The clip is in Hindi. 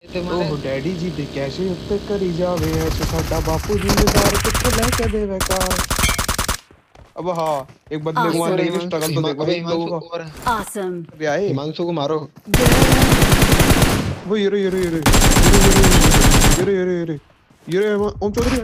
तुम्हारे ओह डैडी जी दे कैसे उत्ते करी जावे ऐसे साडा बापू जिम्मेदार कित्थों लेके देवे कार। अब हाँ, एक बंदे को एक मारने और के लिए स्ट्रगल तो देख अबे भाई इन लोगों हिमांशु का। और Awesome. अबे आए हिमांशु को मारो। वो ये रे ये रे ये रे ये रे ये रे ये रे ये रे ये रे ये रे ये रे ओम चौधरी।